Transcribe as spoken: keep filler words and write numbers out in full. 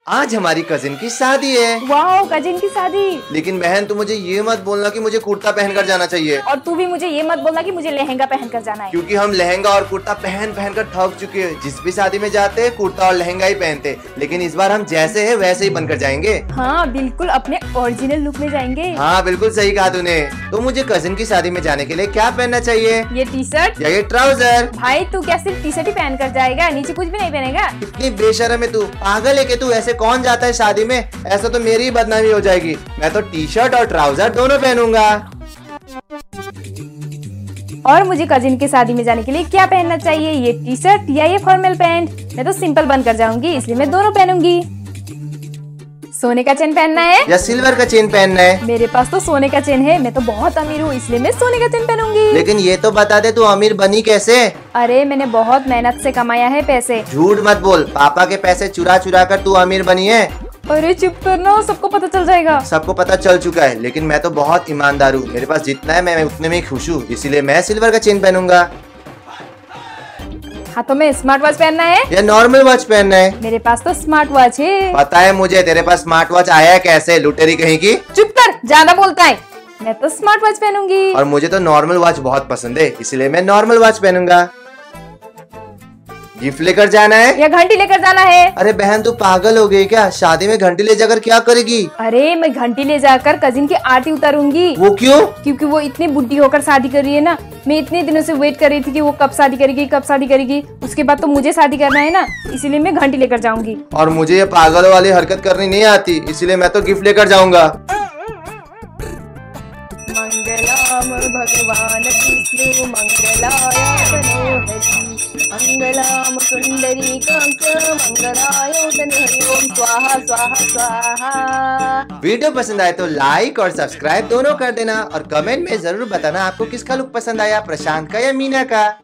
आज हमारी कजिन की शादी है। वाह, कजिन की शादी। लेकिन बहन तू मुझे ये मत बोलना कि मुझे कुर्ता पहनकर जाना चाहिए। और तू भी मुझे ये मत बोलना कि मुझे लहंगा पहनकर जाना है। क्योंकि हम लहंगा और कुर्ता पहन पहन कर थक चुके हैं। जिस भी शादी में जाते हैं कुर्ता और लहंगा ही पहनते, लेकिन इस बार हम जैसे है वैसे ही बनकर जाएंगे। हाँ बिल्कुल, अपने ओरिजिनल लुक में जाएंगे। हाँ बिल्कुल सही कहा तूने। तो मुझे कजिन की शादी में जाने के लिए क्या पहनना चाहिए? ये टी शर्ट या ये ट्राउजर? भाई तू क्या सिर्फ टी शर्ट ही पहन कर जाएगा, नीचे कुछ भी नहीं पहनेगा? इतनी बेशर्म है तू, पागल है कि तू? ऐसे कौन जाता है शादी में? ऐसा तो मेरी ही बदनामी हो जाएगी। मैं तो टी शर्ट और ट्राउजर दोनों पहनूंगा। और मुझे कजिन की शादी में जाने के लिए क्या पहनना चाहिए? ये टी शर्ट या ये फॉर्मल पैंट? मैं तो सिंपल बनकर जाऊंगी, इसलिए मैं दोनों पहनूंगी। सोने का चेन पहनना है या सिल्वर का चेन पहनना है? मेरे पास तो सोने का चेन है, मैं तो बहुत अमीर हूँ, इसलिए मैं सोने का चेन पहनूंगी। लेकिन ये तो बता दे तू अमीर बनी कैसे? अरे मैंने बहुत मेहनत से कमाया है पैसे। झूठ मत बोल, पापा के पैसे चुरा चुरा कर तू अमीर बनी है। अरे चुप करना, सबको पता चल जाएगा। सबको पता चल चुका है, लेकिन मैं तो बहुत ईमानदार हूँ। मेरे पास जितना है मैं उतने में ही खुश हूँ, इसीलिए मैं सिल्वर का चेन पहनूंगा। हाथों में स्मार्ट वॉच पहनना है या नॉर्मल वॉच पहनना है? मेरे पास तो स्मार्ट वॉच है। पता है मुझे, तेरे पास स्मार्ट वॉच आया है कैसे, लुटेरी कहीं की? चुप कर, ज्यादा बोलता है। मैं तो स्मार्ट वॉच पहनूंगी। और मुझे तो नॉर्मल वॉच बहुत पसंद है, इसलिए मैं नॉर्मल वॉच पहनूंगा। गिफ्ट लेकर जाना है या घंटी लेकर जाना है? अरे बहन तू पागल हो गई क्या? शादी में घंटी ले जाकर क्या करेगी? अरे मैं घंटी ले जाकर कजिन की आरती उतारूंगी। वो क्यों? क्योंकि वो इतनी बुढ़ी होकर शादी कर रही है ना। मैं इतने दिनों से वेट कर रही थी कि वो कब शादी करेगी कब शादी करेगी। उसके बाद तो मुझे शादी करना है ना, इसीलिए मैं घंटी लेकर जाऊंगी। और मुझे ये पागल वाली हरकत करनी नहीं आती, इसीलिए मैं तो गिफ्ट लेकर जाऊंगा। मंगलम भगवान विष्णु मंगलाय तनोहरि मंगलम सुंदरी कांच मंगलाय तनोहरि। ओम स्वाहा स्वाहा स्वाहा। वीडियो पसंद आए तो लाइक और सब्सक्राइब दोनों कर देना, और कमेंट में जरूर बताना आपको किसका लुक पसंद आया, प्रशांत का या मीना का।